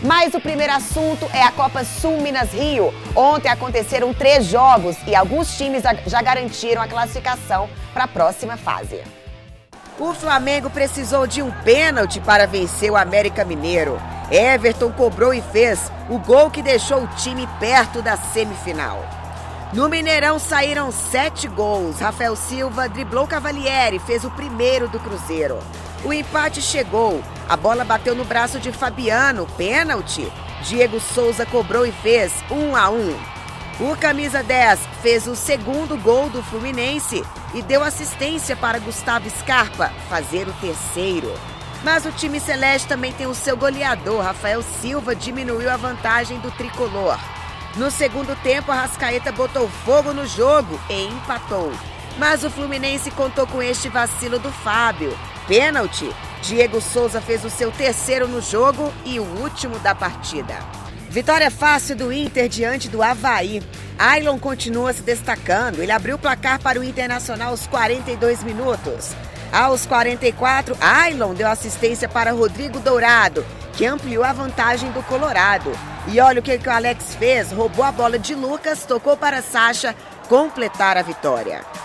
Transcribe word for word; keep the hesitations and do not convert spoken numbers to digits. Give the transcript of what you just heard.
Mas o primeiro assunto é a Copa Sul Minas Rio. Ontem aconteceram três jogos e alguns times já garantiram a classificação para a próxima fase. O Flamengo precisou de um pênalti para vencer o América Mineiro. Everton cobrou e fez o gol que deixou o time perto da semifinal. No Mineirão saíram sete gols. Rafael Silva driblou Cavalieri, fez o primeiro do Cruzeiro. O empate chegou. A bola bateu no braço de Fabiano, pênalti. Diego Souza cobrou e fez um a um. O camisa dez fez o segundo gol do Fluminense e deu assistência para Gustavo Scarpa fazer o terceiro. Mas o time celeste também tem o seu goleador, Rafael Silva, diminuiu a vantagem do tricolor. No segundo tempo, a Arrascaeta botou fogo no jogo e empatou. Mas o Fluminense contou com este vacilo do Fábio. Pênalti, Diego Souza fez o seu terceiro no jogo e o último da partida. Vitória fácil do Inter diante do Avaí. Ailon continua se destacando. Ele abriu o placar para o Internacional aos quarenta e dois minutos. Aos quarenta e quatro, Ailon deu assistência para Rodrigo Dourado, que ampliou a vantagem do Colorado. E olha o que o Alex fez, roubou a bola de Lucas, tocou para Sacha completar a vitória.